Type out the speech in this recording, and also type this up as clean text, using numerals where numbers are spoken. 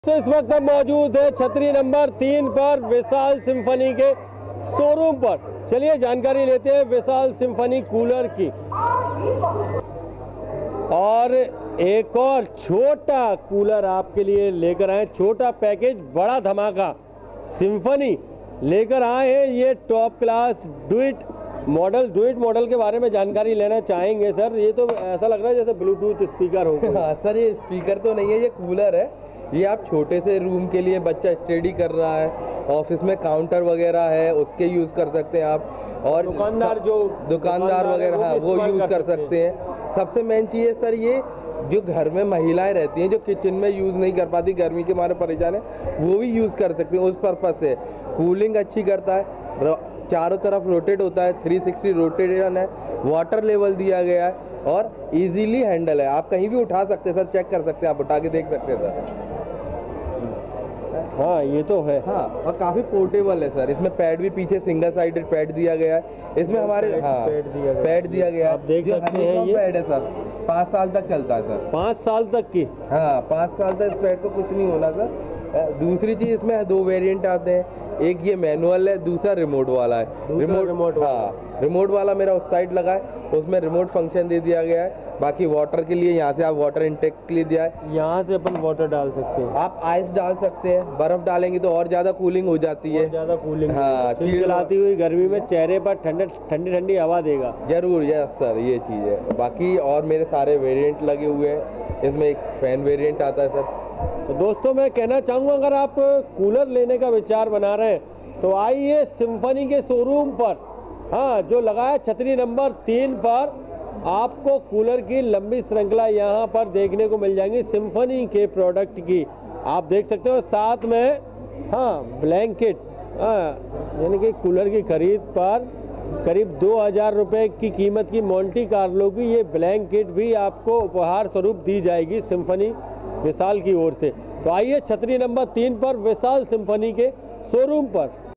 तो इस वक्त हम मौजूद है छतरी नंबर 3 पर विशाल सिम्फनी के शोरूम पर। चलिए जानकारी लेते हैं विशाल सिम्फनी कूलर की। और एक और छोटा कूलर आपके लिए लेकर आए, छोटा पैकेज बड़ा धमाका सिम्फनी लेकर आए हैं। ये टॉप क्लास डुइट मॉडल के बारे में जानकारी लेना चाहेंगे सर। ये तो ऐसा लग रहा है जैसे ब्लूटूथ स्पीकर हो। हाँ सर, ये स्पीकर तो नहीं है, ये कूलर है। ये आप छोटे से रूम के लिए, बच्चा स्टडी कर रहा है, ऑफिस में काउंटर वगैरह है उसके यूज़ कर सकते हैं आप। और दुकानदार वगैरह हाँ वो यूज़ कर सकते हैं। सबसे मेन चीज़ है सर, ये जो घर में महिलाएं रहती हैं जो किचन में यूज़ नहीं कर पाती, गर्मी के मारे परेशान है, वो भी यूज़ कर सकते हैं। उस पर्पज़ से कूलिंग अच्छी करता है, चारों तरफ रोटेट होता है, 360 रोटेशन है, वाटर लेवल दिया गया है और इजीली हैंडल है। आप कहीं भी उठा सकते हैं सर, चेक कर सकते हैं, आप उठा के देख सकते हैं सर। हाँ ये तो है। हाँ, और काफ़ी पोर्टेबल है सर। इसमें पैड भी पीछे सिंगल साइडेड पैड दिया गया है। इसमें हमारे पैड दिया गया है, आप देख सकते हैं। ये पैड है सर, 5 साल तक चलता है सर। 5 साल तक की? हाँ, 5 साल तक इस पैड को कुछ नहीं होना सर। दूसरी चीज़, इसमें 2 वेरिएंट आते हैं, एक ये मैनुअल है, दूसरा रिमोट वाला है। रिमोट वाला मेरा उस साइड लगा है, उसमें रिमोट फंक्शन दे दिया गया है। बाकी वाटर के लिए यहाँ से आप वाटर इनटेक के लिए दिया है, यहाँ से अपन वाटर डाल सकते हैं। आप आइस डाल सकते हैं, बर्फ डालेंगे तो और ज़्यादा कूलिंग हो जाती है। ज़्यादा कूलिंग, हाँ, चलाती हुई गर्मी में चेहरे पर ठंडी हवा देगा जरूर। यस सर, ये चीज़ है। बाकी और मेरे सारे वेरिएंट लगे हुए हैं। इसमें एक फैन वेरिएंट आता है सर। तो दोस्तों मैं कहना चाहूँगा, अगर आप कूलर लेने का विचार बना रहे हैं तो आइए सिम्फनी के शोरूम पर। हाँ, जो लगा है छतरी नंबर 3 पर, आपको कूलर की लंबी श्रृंखला यहाँ पर देखने को मिल जाएंगी सिम्फनी के प्रोडक्ट की। आप देख सकते हो साथ में हाँ ब्लैंकेट, यानी कि कूलर की खरीद पर करीब 2000 रुपये की कीमत की मोंटी कार्लो की ये ब्लैंकेट भी आपको उपहार स्वरूप दी जाएगी सिम्फनी विशाल की ओर से। तो आइए छतरी नंबर 3 पर विशाल सिम्फनी के शोरूम पर।